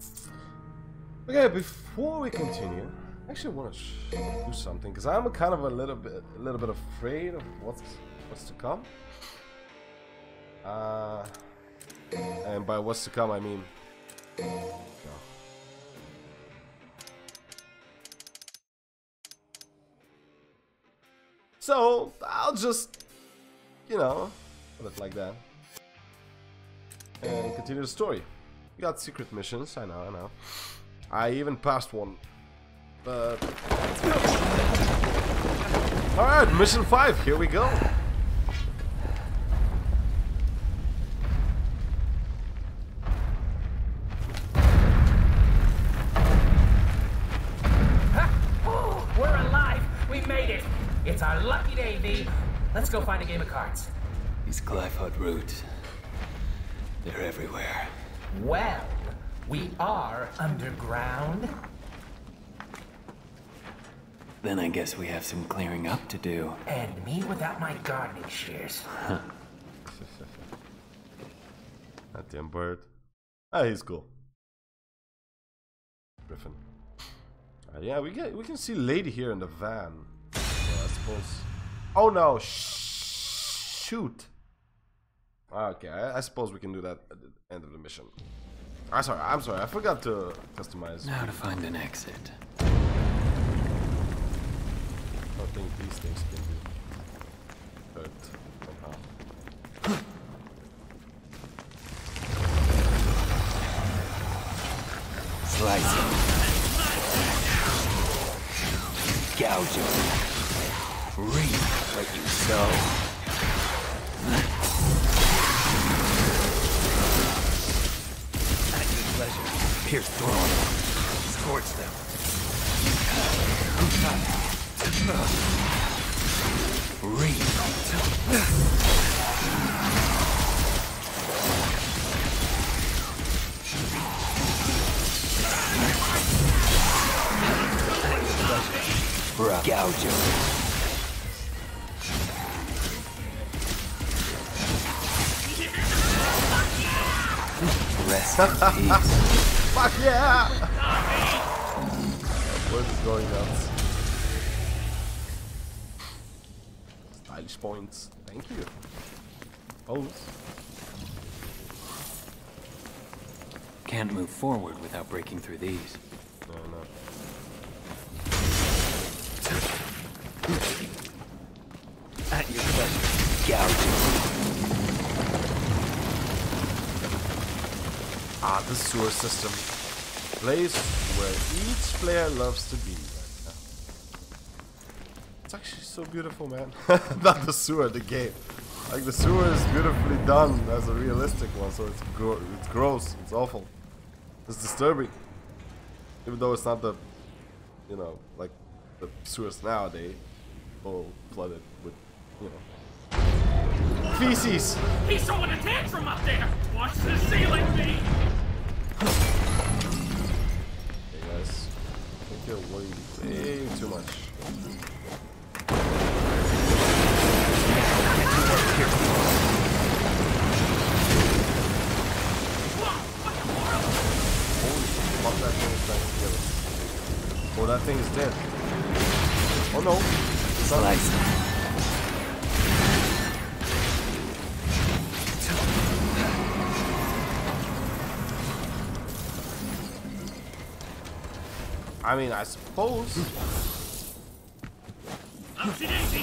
Okay, before we continue, I actually want to do something because I'm kind of a little bit afraid of what's to come. And by what's to come, I mean. So I'll just, you know, put it like that, and continue the story. We got secret missions. I know. I even passed one. But all right, mission 5. Here we go. We're alive. We made it. It's our lucky day, V. Let's go find a game of cards. These Glyphod roots, they're everywhere. Well, we are underground. Then I guess we have some clearing up to do. And me without my gardening shears. That damn bird. Ah, he's cool. Griffin. Yeah, we can see Lady here in the van. Yeah, I suppose. Oh no! Shoot. Okay, I suppose we can do that at the end of the mission. I'm sorry. I forgot to customize. Now to find an exit. I don't think these things can be hurt somehow. Slice him. Gouge him. Reap what you sow. At your pleasure. Pierce through them. Scorch them. Reap. Gouge him. Rest in peace. Fuck yeah! What is going nuts? Stylish points. Thank you. Pose. Can't move forward without breaking through these. No. At your pleasure. Gouge him. Ah, the sewer system. Place where each player loves to be right now. It's actually so beautiful, man. Not the sewer, the game. Like, the sewer is beautifully done as a realistic one, so it's gross, it's awful. It's disturbing. Even though it's not the, you know, like the sewers nowadays, all flooded with, you know, feces. He's throwing a tantrum up there! Watch the ceiling, V! Hey guys, I think you're worrying way too much. Holy fuck, that thing is trying to kill us. Oh, that thing is dead. Oh no, it's not. Slice him. I mean, I suppose. Oopsie daisy!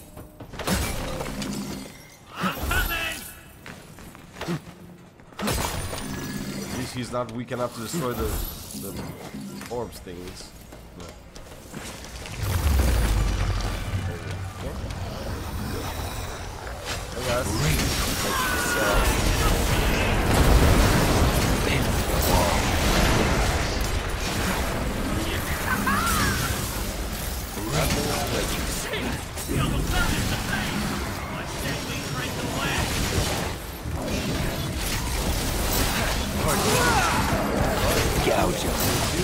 I'm coming! At least he's not weak enough to destroy the orbs things. No. Hey guys. We almost found it to face! Let's gently break the leg! Gouge him.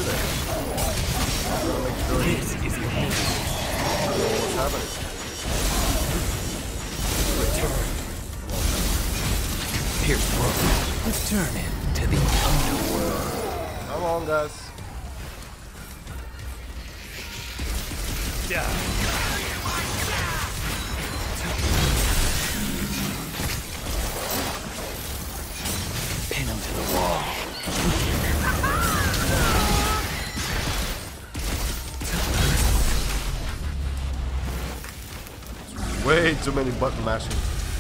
This is your moment. What's happening? Return. Pierce through. Return him to the underworld. Come on. on, guys. Yeah. Pin him to the wall. Way too many button mashing.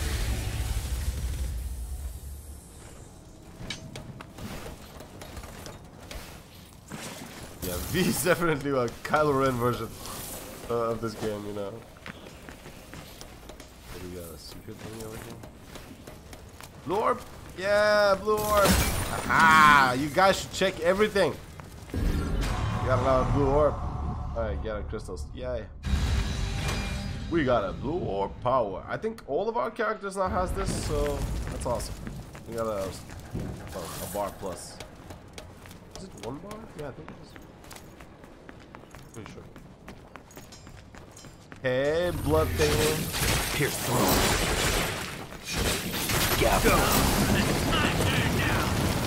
Yeah, V is definitely a Kylo Ren version of this game, you know. What do we got? A secret thing over here? Blue orb? Yeah, blue orb. Aha! You guys should check everything. You got another blue orb. Alright, got crystals. Yay. We got a blue orb power. I think all of our characters now has this, so that's awesome. We got a bar plus. Is it 1 bar? Yeah, I think it is. Pretty sure. Hey, blood thing. Pierce through. Gap. Go. It's my turn now.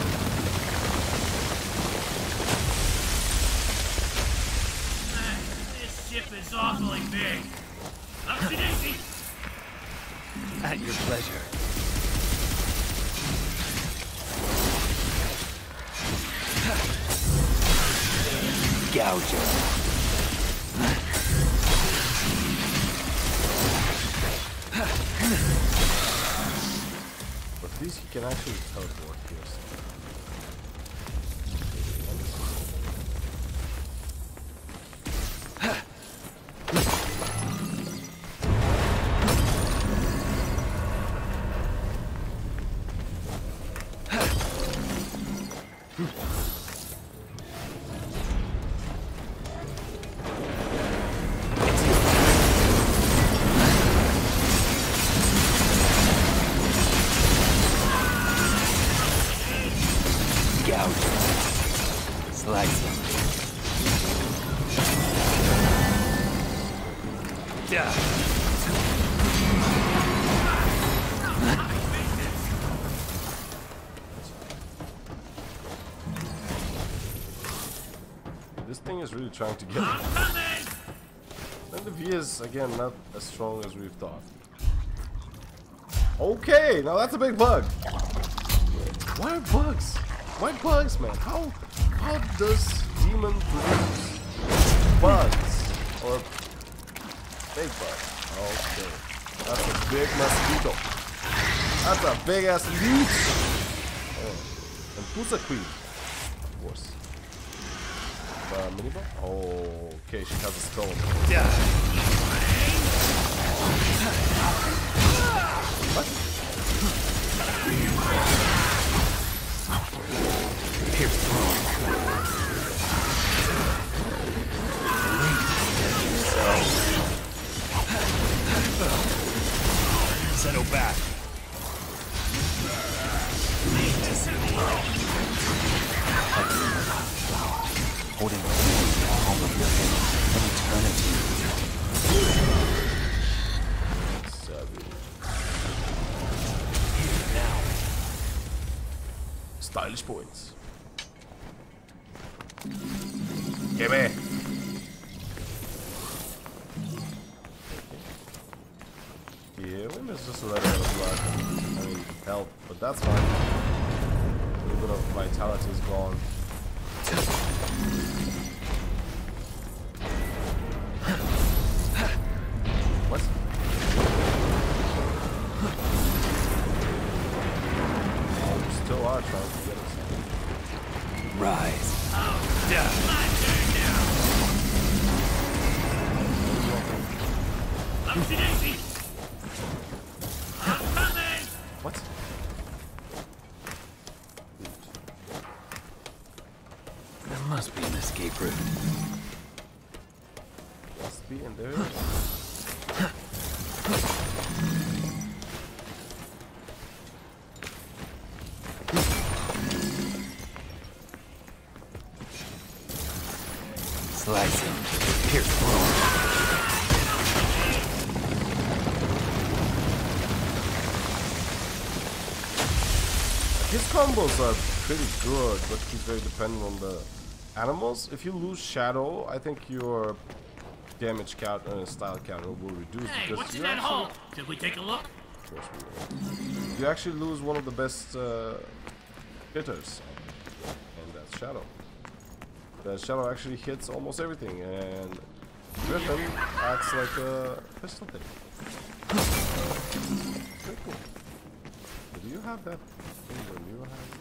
This ship is awfully big. Upsy daisy. At your pleasure. Gouger. But these you can actually teleport here. So. Slice him. Yeah. This thing is really trying to get me. And the V is, again, not as strong as we've thought. Okay, now that's a big bug. Why bugs? Why bugs, man? How does demon produce bugs? Or big bugs? Okay. That's a big mosquito. That's a big ass leech. Oh. And who's a queen? Of course. Minibar? Oh, okay, she has a stone. Yeah. What? Pierce through. Settle back. Holding the palm of your hand an eternity. Savage. Now. Stylish points. Give me. Yeah, we must just let it out of blood. I mean, health, but that's fine. A little bit of vitality is gone. What? Oh, we still are trying to get us. Rise. Yeah. My turn now. Upsy daisy. I'm coming. What? There must be an escape route. Must be in there. Slice him. Pierce through. His combos are pretty good, but he's very dependent on the animals, if you lose shadow, I think your damage count and style counter will reduce Hey, because what's in you that actually, hole? Should we take a look? of course we will. You actually lose one of the best hitters, and that's shadow. The shadow actually hits almost everything, and Griffin acts like a pistol hit. Very cool. Do you have that thing when you have?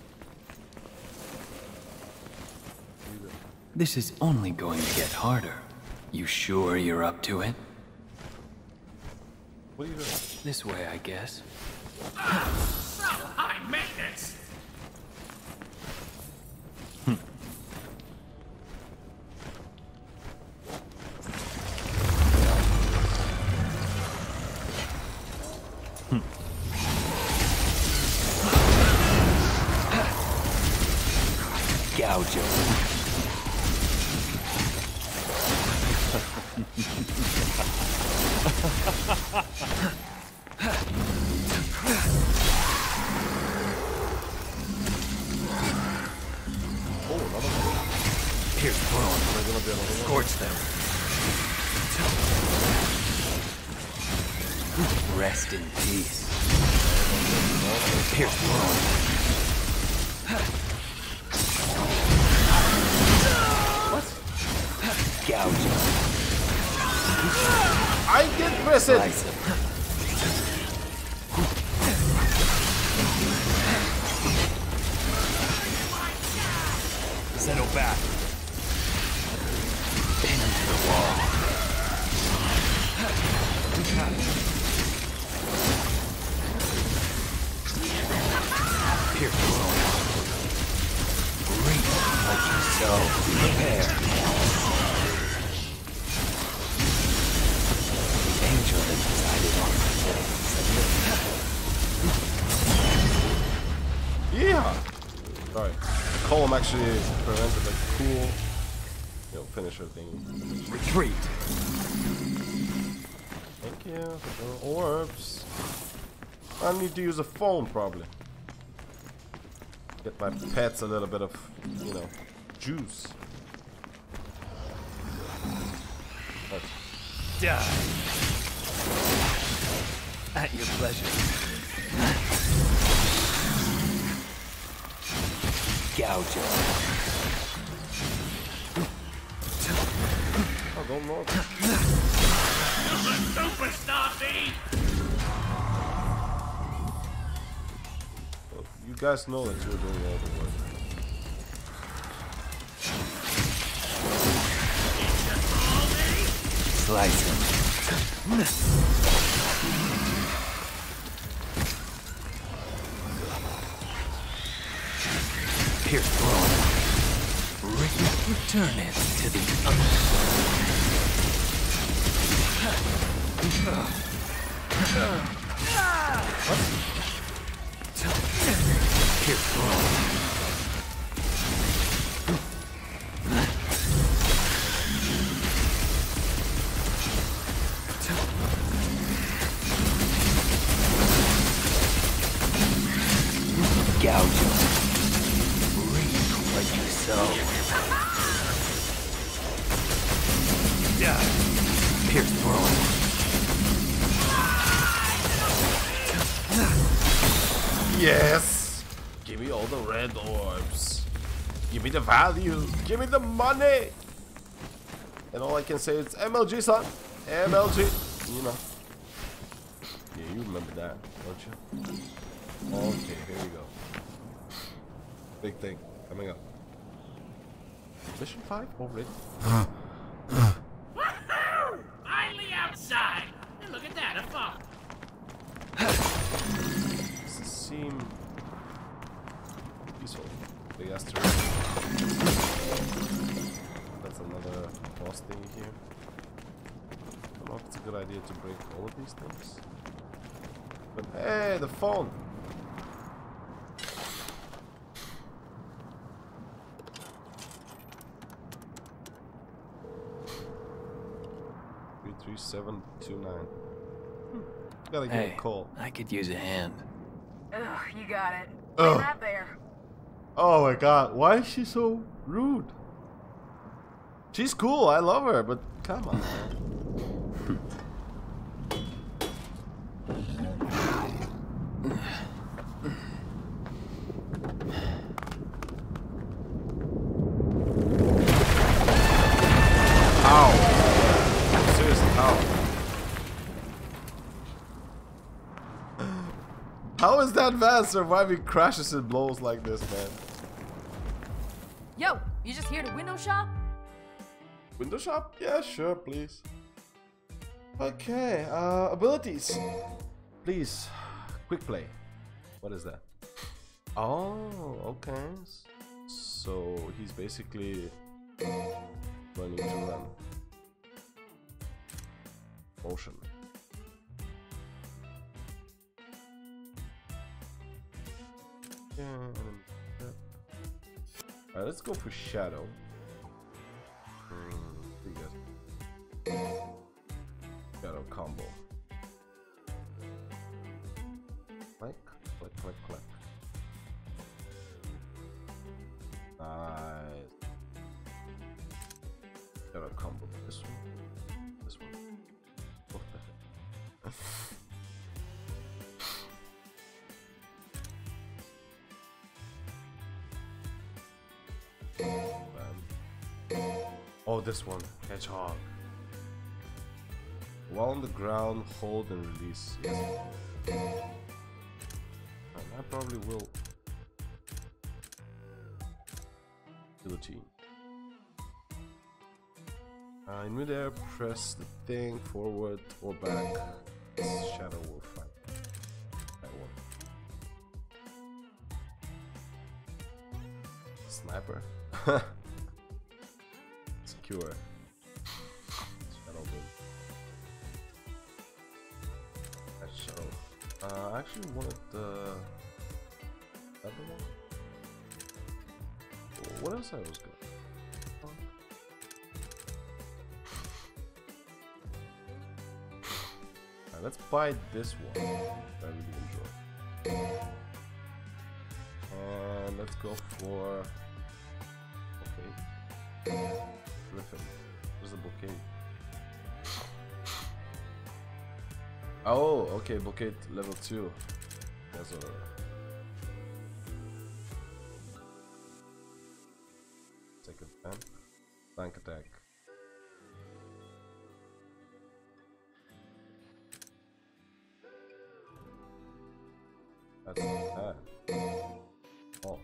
This is only going to get harder. You sure you're up to it? What are you doing? This way, I guess. So high maintenance. Gouge him. Oh, another one. Pierce throne. There's gonna be another one. Scorch them. Rest in peace. Pierce throne. Gouge him. I did press it! Slice him. Settle back. Pin him to the wall. Pierce throne. Reach like you sow. Prepare. Angel that decided on things. Yeah! Sorry. Column actually prevented a cool, finisher thing. Retreat. Thank you for the orbs. I need to use a phone probably. Get my pets a little bit of, juice. What? Die. At your pleasure. Gouge him. Oh, don't know. Superstar B. Well, you guys know that you're doing all the work. Slice him. Pierce throne. Return it to the other Pierce throne. Gouge him. Reap like you sow. Die. Pierce throne. Yes! Give me all the red orbs. Give me the value. Give me the money. And all I can say is MLG, son. MLG. You know. Yeah, you remember that, don't you? Okay, here we go. Big thing coming up. Mission 5 already? Woohoo! Finally outside. And look at that, a fog. Does this seem peaceful? Big asteroid. That's another boss thing here. I don't know if it's a good idea to break all of these things. But hey, the phone! Three 729. Gotta give Hey, a call. I could use a hand. Ugh, you got it. Ugh. Lay that there. Oh my god, why is she so rude? She's cool, I love her, but come on, man. Ow. Seriously, how? How is that van surviving crashes and blows like this, man? Yo, you just here to window shop? Window shop? Yeah, sure, please. Okay, abilities. Please, quick play. What is that? Oh, okay. So he's basically learning to run. Motion. Alright, let's go for Shadow. Pretty good. Shadow combo. Click, click, click, click. Nice. Shadow combo. This one. This one. What the heck? Oh, this one. Hedgehog. While on the ground, hold and release. Yes. And I probably will. Guillotine. In midair, press the thing forward or back. This shadow will fight. That one. Sniper. Secure. Shadow boom. That shadow. I actually wanted the other one. What else I was good? Alright, let's buy this one. I really enjoy. And let's go for Griffin. Where's the bouquet? Oh, okay, bouquet level 2. There's a second fan. Flank attack. That's not bad. Oh.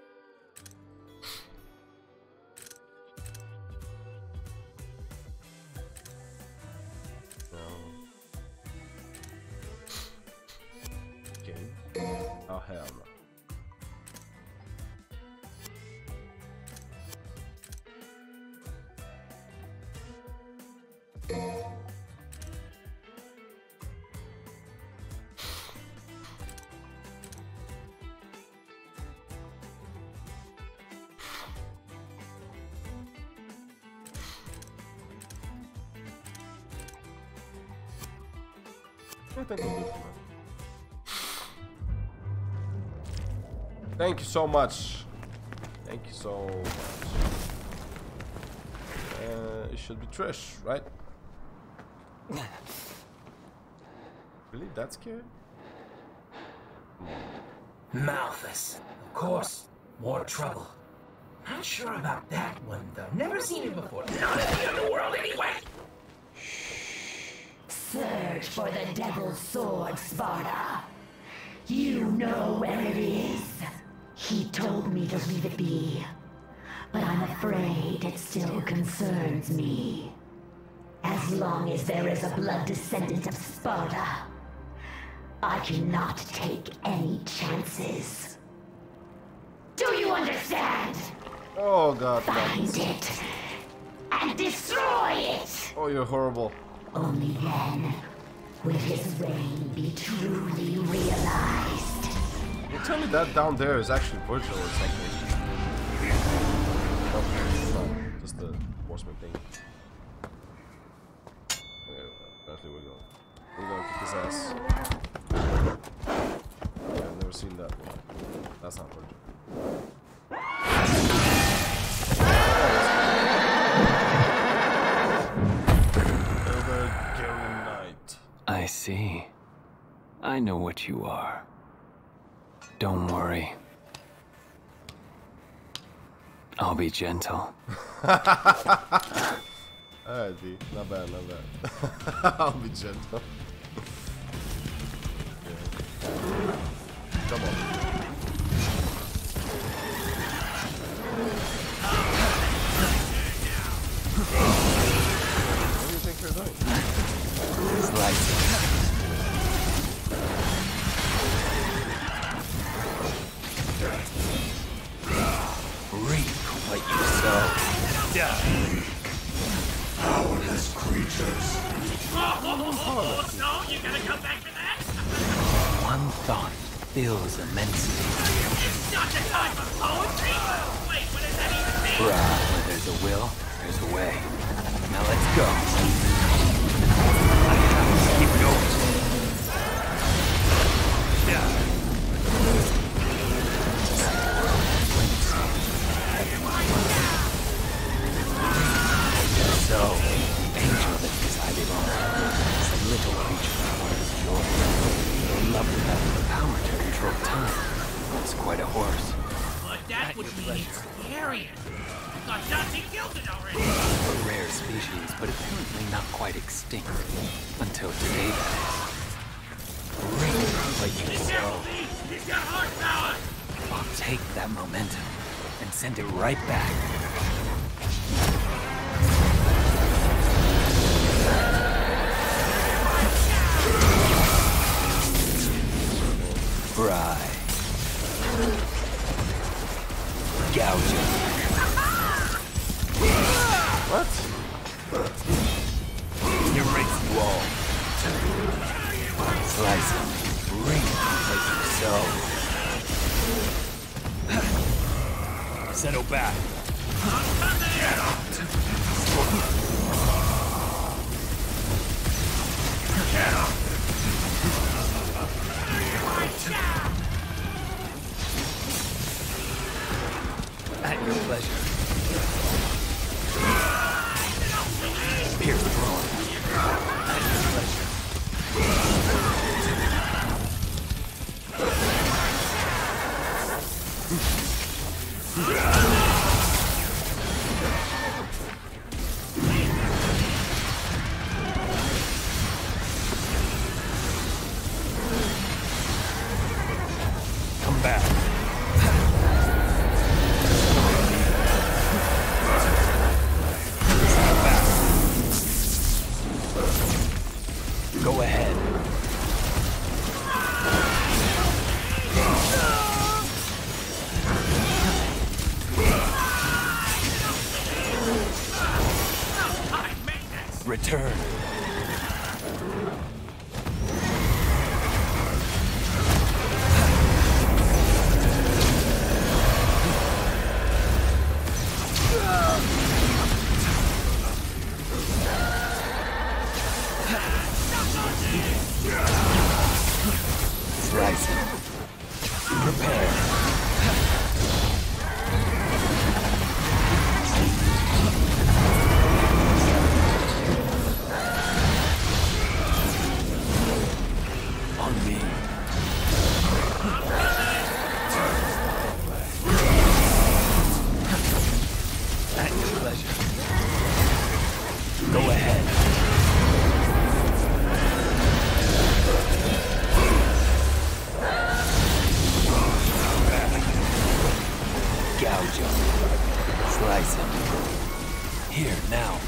Oh hell no. I think we'll do it. Thank you so much. Thank you so much. It should be Trish, right? Really? That scared? Malthus. Of course. More trouble. Not sure about that one, though. Never seen it before. Not in the underworld, anyway. Search for the Devil's Sword, Sparta. You know where it is. He told me to leave it be, but I'm afraid it still concerns me. As long as there is a blood descendant of Sparta, I cannot take any chances. Do you understand? Oh god. Find it and destroy it. Oh, you're horrible. Only then will his reign be truly realized. You tell me that down there is actually virtual or something. Okay, it's not just the horseman thing. Okay, apparently we're going to kick his ass. Yeah, I've never seen that one. That's not virtual. Oh, see. I know what you are. Don't worry. I'll be gentle. Alright, D. Not bad, not bad. I'll be gentle. Come on. What do you think you're doing? Slice. Reap what you sow. Powerless creatures. Oh, no, you gotta come back to that? One thought fills immensely. It's not the time for poetry! Wait, what does that even mean? Where there's a will, there's a way. Now let's go. I have to keep going. So, the angel that decided on is a little creature that wants joy. They love to have the power to control time. It's quite a horse. But that would mean it's scarier. I thought Dante killed it already. A rare species, but apparently not quite extinct. Until today, that is. Reap what you Be sow. careful, Lee! He's got heart power! I'll take that momentum and send it right back. Right. Gouge him. What? Erase you all. Slice him. Reap what you sow. Settle back. At your pleasure. Pierce the floor. At your pleasure. Come back. Go ahead. Return. Slice him. Prepare. On me. At your pleasure. Go ahead. Gouge him. Slice him. Here, now.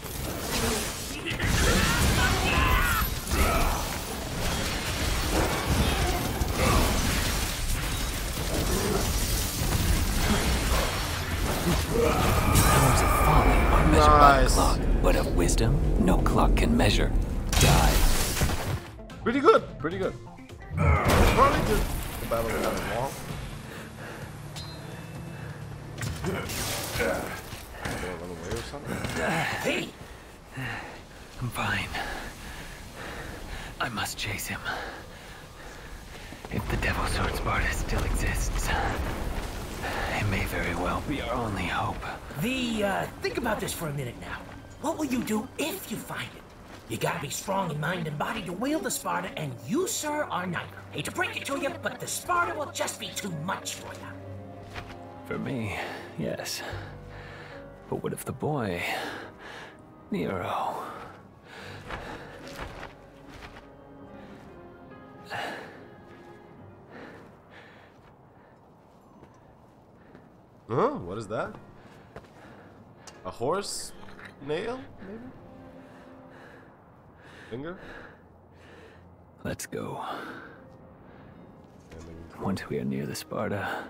Hours of folly are measured by the Nice. clock, but of wisdom, no clock can measure. Die. Pretty good, pretty good. Probably just the battle got long. Run away or something? Hey! I'm fine. I must chase him. If the Devil Sword Sparta still exists, it may very well be our only hope. Think about this for a minute now. What will you do if you find it? You gotta be strong in mind and body to wield the Sparta, and you, sir, are neither. Hate to break it to you, but the Sparta will just be too much for you. For me, yes. But what if the boy, Nero? Huh? What is that? A horse nail, maybe? Finger? Let's go. Yeah, maybe. Once we are near the Sparta,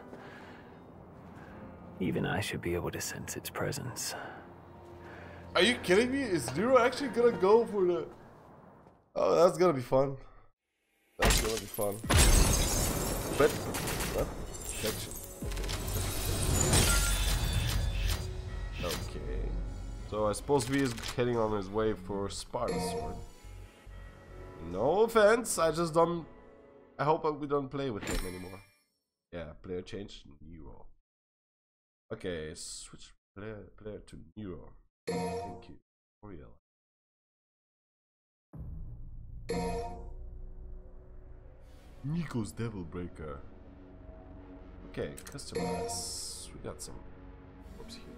even I should be able to sense its presence. Are you kidding me? Is Nero actually gonna go for the... Oh, that's gonna be fun. That's gonna be fun. But... What? Section. Okay. So I suppose V is heading on his way for Sparta Sword. No offense, I just don't... I hope we don't play with him anymore. Yeah, player change, Nero. Okay, switch player to Nero. Thank you. Oriel. Nico's Devil Breaker. Okay, customize. We got some orbs here.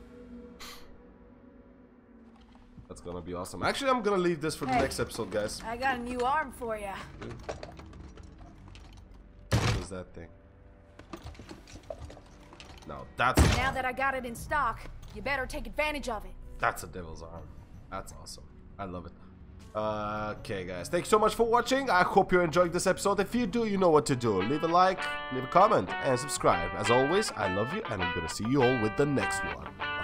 That's gonna be awesome. Actually, I'm gonna leave this for the next episode, guys. I got a new arm for you. What is that thing? No, that's an Now arm. that I got it in stock, you better take advantage of it. That's a devil's arm. That's awesome. I love it. Okay, guys. Thanks so much for watching. I hope you're enjoying this episode. If you do, you know what to do. Leave a like, leave a comment, and subscribe. As always, I love you, and I'm gonna see you all with the next one.